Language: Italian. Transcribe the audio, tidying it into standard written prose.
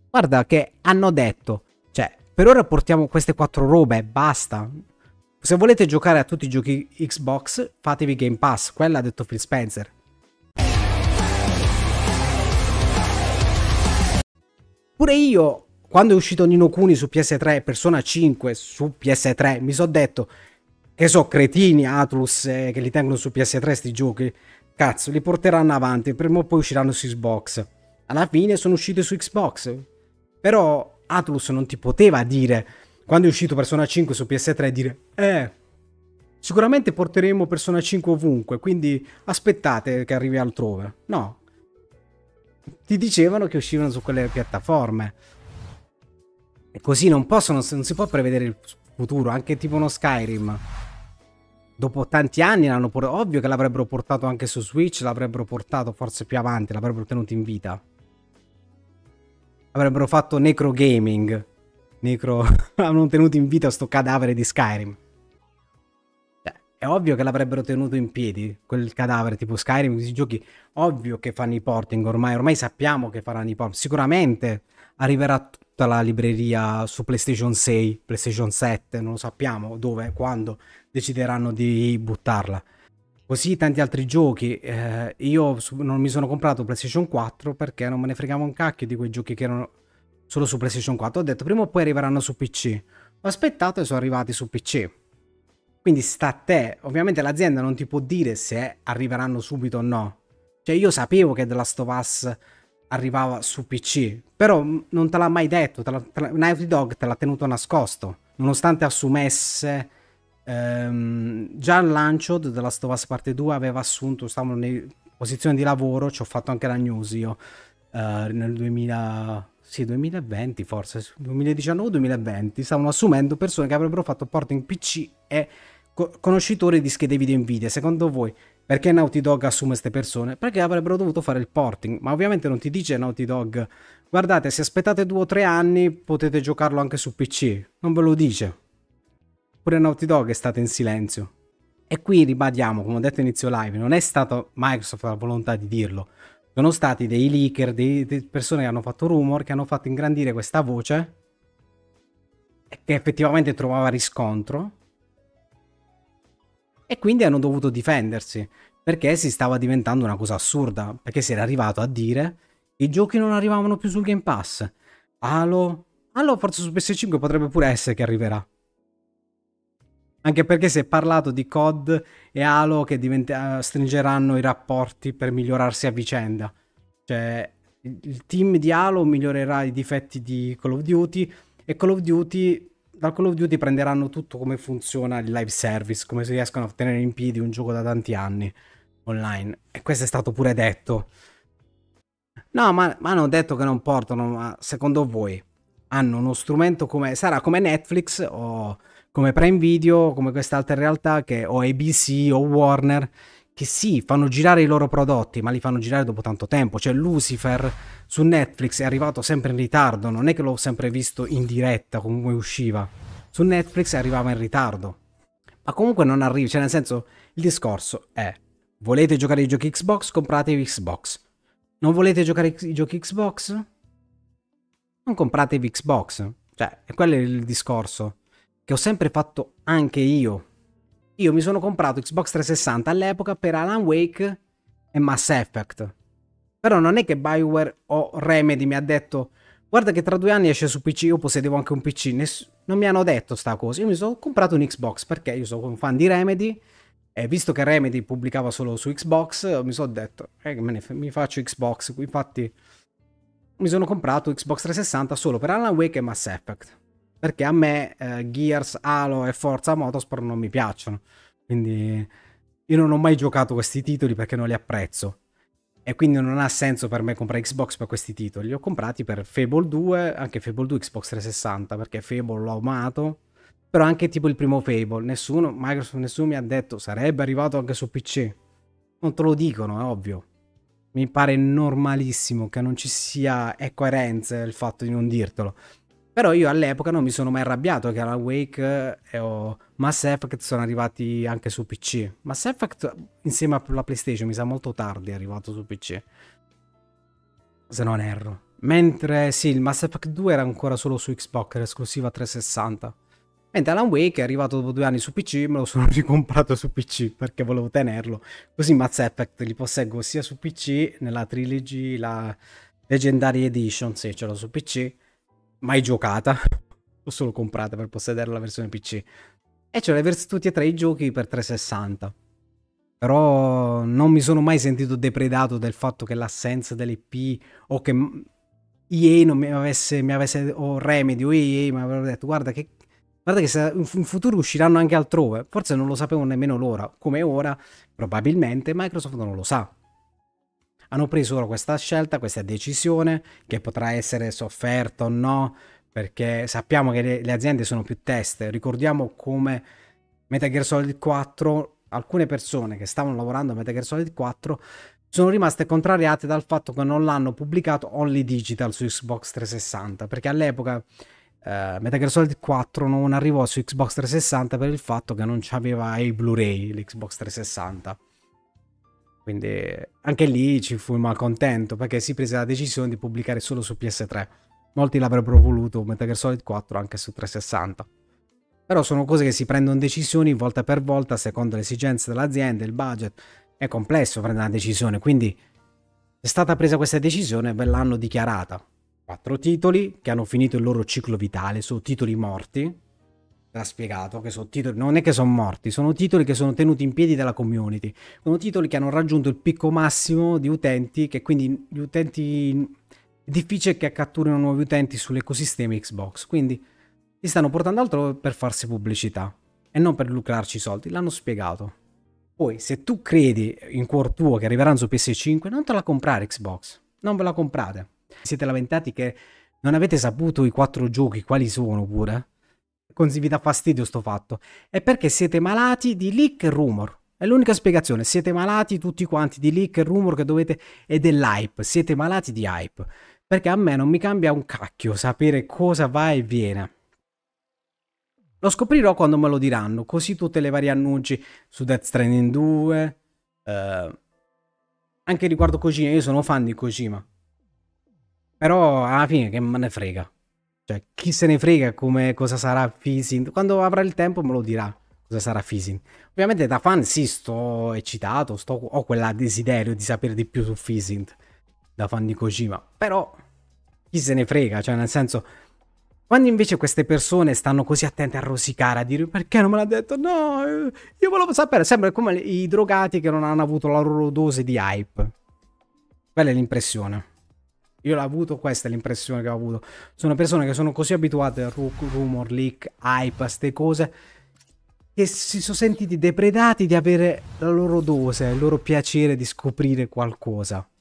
Guarda che hanno detto, cioè, per ora portiamo queste 4 robe, basta. Se volete giocare a tutti i giochi Xbox, fatevi Game Pass, quella ha detto Phil Spencer. Pure io, quando è uscito Ni no Kuni su PS3 e Persona 5 su PS3, mi sono detto che so cretini Atlus che li tengono su PS3 sti giochi, cazzo, li porteranno avanti, prima o poi usciranno su Xbox. Alla fine sono usciti su Xbox. Però Atlus non ti poteva dire, quando è uscito Persona 5 su PS3, dire sicuramente porteremo Persona 5 ovunque, quindi aspettate che arrivi altrove. No. Ti dicevano che uscivano su quelle piattaforme. E così non si può prevedere il futuro, anche tipo uno Skyrim. Dopo tanti anni l'hanno portato, ovvio che l'avrebbero portato anche su Switch, l'avrebbero portato forse più avanti, l'avrebbero tenuto in vita. Avrebbero fatto necro gaming. Hanno tenuto in vita sto cadavere di Skyrim. È ovvio che l'avrebbero tenuto in piedi, quel cadavere tipo Skyrim, questi giochi, ovvio che fanno i porting ormai sappiamo che faranno i porting. Sicuramente arriverà tutta la libreria su PlayStation 6, PlayStation 7, non lo sappiamo dove, quando decideranno di buttarla. Così tanti altri giochi, io non mi sono comprato PlayStation 4 perché non me ne fregavo un cacchio di quei giochi che erano solo su PlayStation 4. Ho detto prima o poi arriveranno su PC. Ho aspettato e sono arrivati su PC. Quindi sta a te, ovviamente l'azienda non ti può dire se arriveranno subito o no. Cioè io sapevo che The Last of Us arrivava su PC, però non te l'ha mai detto, Naughty Dog te l'ha tenuto nascosto, nonostante assumesse, già al lancio di The Last of Us Parte 2 aveva assunto, stavano in posizione di lavoro, ci ho fatto anche la news io, nel 2020 forse, 2019-2020, stavano assumendo persone che avrebbero fatto porting PC e conoscitori di schede video Nvidia. Secondo voi perché Naughty Dog assume queste persone? Perché avrebbero dovuto fare il porting, ma ovviamente non ti dice Naughty Dog guardate, se aspettate 2 o 3 anni potete giocarlo anche su PC, non ve lo dice. Pure Naughty Dog è stata in silenzio. E qui ribadiamo, come ho detto inizio live, non è stato Microsoft la volontà di dirlo, sono stati dei leaker, delle persone che hanno fatto rumor, che hanno fatto ingrandire questa voce e che effettivamente trovava riscontro. E quindi hanno dovuto difendersi, perché si stava diventando una cosa assurda, perché si era arrivato a dire che i giochi non arrivavano più sul Game Pass. Halo forse su PS5 potrebbe pure essere che arriverà. Anche perché si è parlato di COD e Halo che stringeranno i rapporti per migliorarsi a vicenda. Cioè, il team di Halo migliorerà i difetti di Call of Duty e da Call of Duty prenderanno tutto come funziona il live service, come si riescono a tenere in piedi un gioco da tanti anni online. E questo è stato pure detto. No, ma hanno detto che non portano, ma secondo voi hanno uno strumento come sarà come Netflix o come Prime Video, come queste altre realtà o ABC o Warner, che sì, fanno girare i loro prodotti, ma li fanno girare dopo tanto tempo. Cioè Lucifer su Netflix è arrivato sempre in ritardo, non è che l'ho sempre visto in diretta come usciva. Su Netflix arrivava in ritardo. Ma comunque non arriva, cioè nel senso, il discorso è volete giocare i giochi Xbox, compratevi Xbox. Non volete giocare i giochi Xbox? Non compratevi Xbox. Cioè, e quello è il discorso che ho sempre fatto anche io. Io mi sono comprato Xbox 360 all'epoca per Alan Wake e Mass Effect. Però non è che BioWare o Remedy mi ha detto guarda che tra 2 anni esce su PC, io possedevo anche un PC. Non mi hanno detto sta cosa. Io mi sono comprato un Xbox perché io sono un fan di Remedy e visto che Remedy pubblicava solo su Xbox mi sono detto mi faccio Xbox. Infatti mi sono comprato Xbox 360 solo per Alan Wake e Mass Effect. Perché a me Gears, Halo e Forza Motorsport non mi piacciono. Quindi io non ho mai giocato questi titoli perché non li apprezzo. E quindi non ha senso per me comprare Xbox per questi titoli. Li ho comprati per Fable 2, anche Fable 2 Xbox 360, perché Fable l'ho amato. Però anche tipo il primo Fable, Microsoft nessuno mi ha detto sarebbe arrivato anche su PC. Non te lo dicono, è ovvio. Mi pare normalissimo che non ci sia coerenza il fatto di non dirtelo. Però io all'epoca non mi sono mai arrabbiato che Alan Wake e Mass Effect sono arrivati anche su PC. Mass Effect insieme alla PlayStation mi sa molto tardi è arrivato su PC. Se non erro. Mentre sì, il Mass Effect 2 era ancora solo su Xbox, era esclusiva 360. Mentre Alan Wake è arrivato dopo 2 anni su PC, me lo sono ricomprato su PC perché volevo tenerlo. Così Mass Effect li posseggo sia su PC, nella Trilogy, la Legendary Edition, sì, ce l'ho su PC, mai giocata, l'ho solo comprata per possedere la versione PC. E c'ho tutti e tre i giochi per 360. Però non mi sono mai sentito depredato del fatto che l'assenza dell'IP o che EA non mi avesse o Remedy o EA mi avrebbero detto guarda che in futuro usciranno anche altrove. Forse non lo sapevo nemmeno loro. Come ora, probabilmente Microsoft non lo sa. Hanno preso ora questa scelta, questa decisione, che potrà essere sofferta o no, perché sappiamo che le aziende sono più teste. Ricordiamo come Metal Gear Solid 4, alcune persone che stavano lavorando a Metal Gear Solid 4 sono rimaste contrariate dal fatto che non l'hanno pubblicato only digital su Xbox 360, perché all'epoca Metal Gear Solid 4 non arrivò su Xbox 360 per il fatto che non c'aveva i Blu-ray l'Xbox 360. Quindi anche lì ci fu il malcontento perché si prese la decisione di pubblicare solo su PS3. Molti l'avrebbero voluto Metal Gear Solid 4 anche su 360. Però sono cose che si prendono decisioni volta per volta secondo le esigenze dell'azienda, il budget. È complesso prendere una decisione, quindi è stata presa questa decisione e ve l'hanno dichiarata. 4 titoli che hanno finito il loro ciclo vitale, sono titoli morti. L'ha spiegato che sono titoli, non è che sono morti, sono titoli che sono tenuti in piedi dalla community. Sono titoli che hanno raggiunto il picco massimo di utenti, che quindi gli utenti è difficile che catturino nuovi utenti sull'ecosistema Xbox. Quindi li stanno portando altrove per farsi pubblicità e non per lucrarci i soldi, l'hanno spiegato. Poi, se tu credi in cuor tuo che arriveranno su PS5, non te la comprare Xbox, non ve la comprate. Siete lamentati che non avete saputo i 4 giochi quali sono pure? Così vi dà fastidio sto fatto. È perché siete malati di leak e rumor. È l'unica spiegazione. Siete malati tutti quanti di leak e rumor che dovete e dell'hype. Siete malati di hype. Perché a me non mi cambia un cacchio sapere cosa va e viene. Lo scoprirò quando me lo diranno, così tutte le varie annunci su Death Stranding 2, anche riguardo Kojima, io sono fan di Kojima, però alla fine che me ne frega, cioè chi se ne frega come cosa sarà Physint, quando avrà il tempo me lo dirà cosa sarà Physint. Ovviamente da fan sì, sto eccitato, ho quella desiderio di sapere di più su Physint, da fan di Kojima, però chi se ne frega, cioè nel senso... Quando invece queste persone stanno così attente a rosicare, a dire perché non me l'ha detto, no, io volevo sapere, sembra come i drogati che non hanno avuto la loro dose di hype. Quella è l'impressione. Io l'ho avuto, questa è l'impressione che ho avuto. Sono persone che sono così abituate a rumor, leak, hype, a ste cose, che si sono sentiti depredati di avere la loro dose, il loro piacere di scoprire qualcosa.